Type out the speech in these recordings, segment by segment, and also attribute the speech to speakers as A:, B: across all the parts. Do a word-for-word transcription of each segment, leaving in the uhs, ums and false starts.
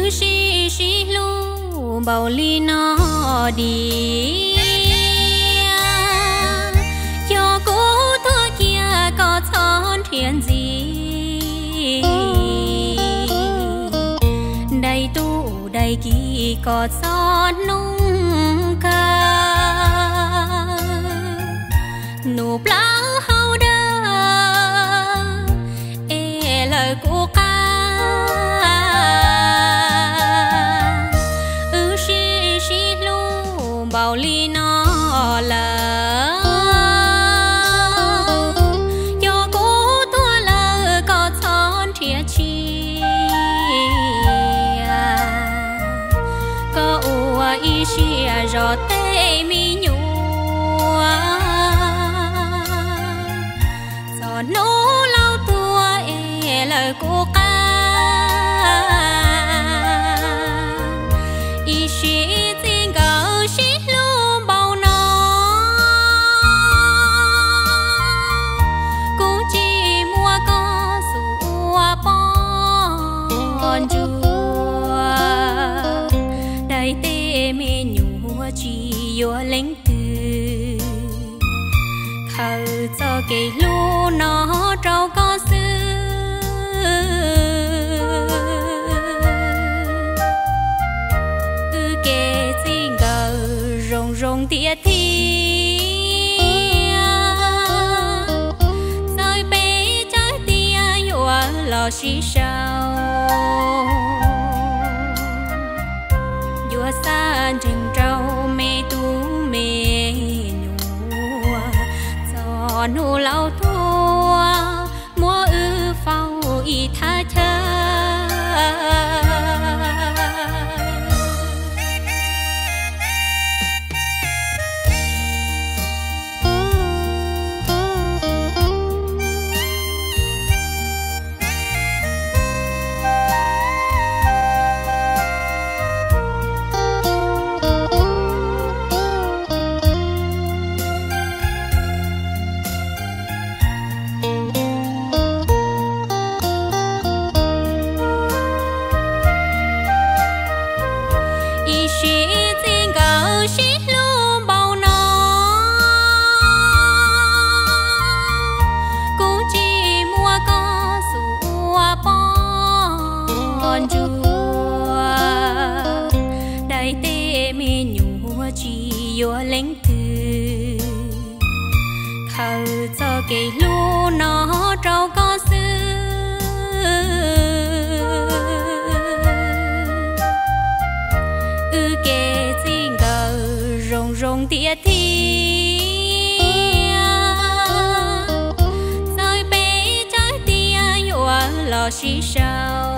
A: ư xì xì lu bao ly nó đi cho cô thua kia có thon thiên gì đầy tu đầy kỳ có son nung ca nụ pláo hao đơ e lời của ca ư xì xì lu bao ly nó là cho cô tua lơ có thon thiệt chi có ua y xì rõ tê mi nhua gió nô lao tua e lời cô ca y xì tình gạo xì lu bao nó cũng chỉ mua có sủa bon chua đầy tê mê nhua chỉ yo lính từ thở cho cái lu nó trâu có xưa ư kê gì ngờ rong rong tia thi rồi bé trái tia yo lo xí sao yo san chừng trâu mê tu mê nhua gió nô lao thua mua ư phao y tha cha yo lính từ thở cho cái lu nó trâu có xưa ư kê gì ngờ rong rong tia thi rồi bé trái tia yo lo xí sao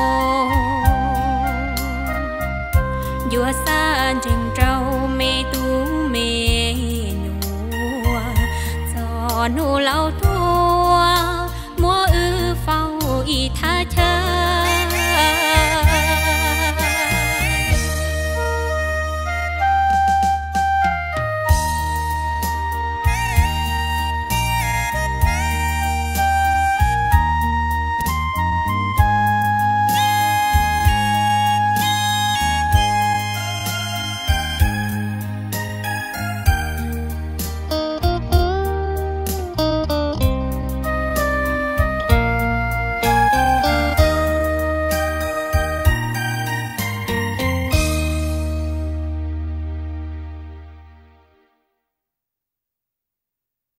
A: yo san chừng trâu mê tu mê nhua gió nô lao tu